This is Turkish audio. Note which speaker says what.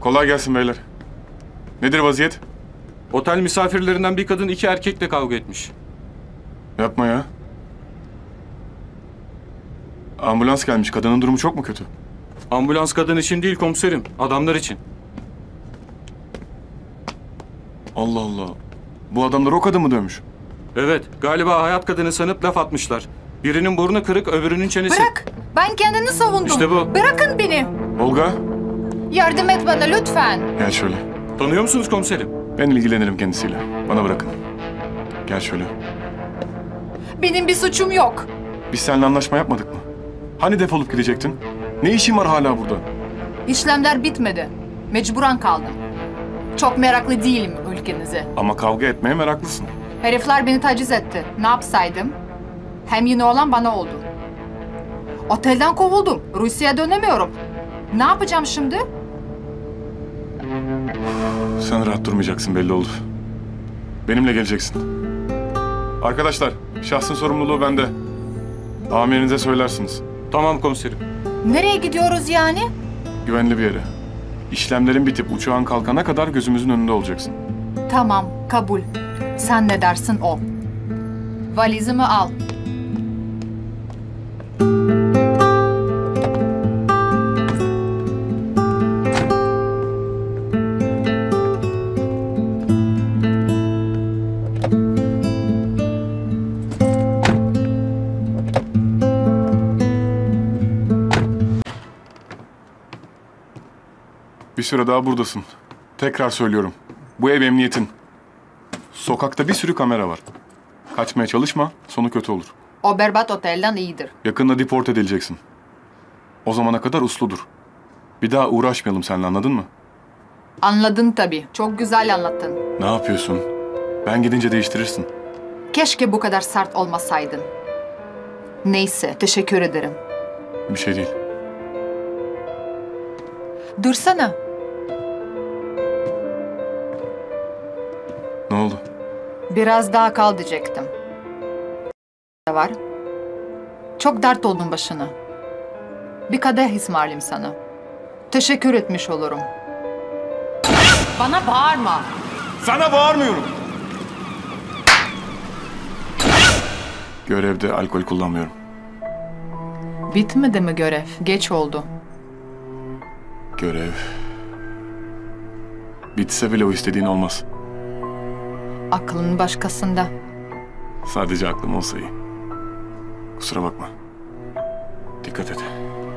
Speaker 1: Kolay gelsin beyler. Nedir vaziyet?
Speaker 2: Otel misafirlerinden bir kadın 2 erkekle kavga etmiş.
Speaker 1: Yapma ya. Ambulans gelmiş. Kadının durumu çok mu kötü?
Speaker 2: Ambulans kadın için değil komiserim, adamlar için.
Speaker 1: Allah Allah. Bu adamlar o kadını mı dövmüş?
Speaker 2: Evet, galiba hayat kadını sanıp laf atmışlar. Birinin burnu kırık, öbürünün çenesi.
Speaker 3: Bırak! Ben kendini savundum.
Speaker 2: İşte bu.
Speaker 3: Bırakın beni!
Speaker 1: Olga,
Speaker 3: Yardım et bana lütfen.
Speaker 1: gel şöyle.
Speaker 2: Tanıyor musunuz komiserim?
Speaker 1: Ben ilgilenirim kendisiyle. Bana bırakın. Gel şöyle.
Speaker 3: Benim bir suçum yok.
Speaker 1: Biz seninle anlaşma yapmadık mı? Hani defolup gidecektin? Ne işin var hala burada?
Speaker 3: İşlemler bitmedi. Mecburen kaldım. Çok meraklı değilim ülkenize.
Speaker 1: Ama kavga etmeye meraklısın.
Speaker 3: Herifler beni taciz etti. Ne yapsaydım? Hem yine olan bana oldu. Otelden kovuldum. Rusya'ya dönemiyorum. Ne yapacağım şimdi?
Speaker 1: Sen rahat durmayacaksın belli oldu. Benimle geleceksin. Arkadaşlar, şahsın sorumluluğu bende. Amirinize söylersiniz.
Speaker 2: Tamam komiserim.
Speaker 3: Nereye gidiyoruz yani?
Speaker 1: Güvenli bir yere. İşlemlerin bitip uçağın kalkana kadar gözümüzün önünde olacaksın.
Speaker 3: Tamam, kabul. Sen ne dersin o. Valizimi al.
Speaker 1: Bir süre daha buradasın. Tekrar söylüyorum. Bu ev emniyetin. Sokakta bir sürü kamera var. Kaçmaya çalışma, sonu kötü olur.
Speaker 3: O berbat otelden iyidir.
Speaker 1: Yakında deport edileceksin. O zamana kadar usludur. Bir daha uğraşmayalım seninle, anladın mı?
Speaker 3: Anladın tabii. Çok güzel anlattın.
Speaker 1: Ne yapıyorsun? Ben gidince değiştirirsin.
Speaker 3: Keşke bu kadar sert olmasaydın. Neyse, teşekkür ederim.
Speaker 1: Bir şey değil.
Speaker 3: Dursana.
Speaker 1: Ne oldu?
Speaker 3: Biraz daha kal diyecektim. Var. Çok dert oldun başına. Bir kadeh ısmarlayayım sana. Teşekkür etmiş olurum. Bana bağırma.
Speaker 1: Sana bağırmıyorum. Görevde alkol kullanmıyorum.
Speaker 3: Bitmedi mi görev? Geç oldu.
Speaker 1: Görev... Bitse bile o istediğin olmaz.
Speaker 3: Aklın başkasında.
Speaker 1: Sadece aklım olsa iyi. Kusura bakma. Dikkat et.